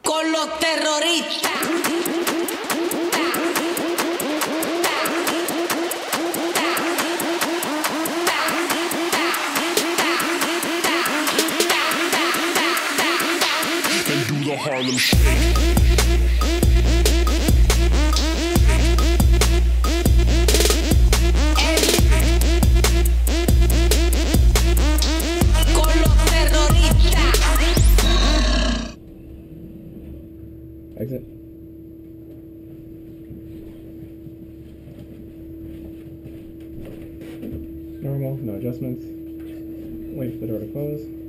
Con los terroristas. And do the Harlem Shake. Exit. Normal, no adjustments. Wait for the door to close.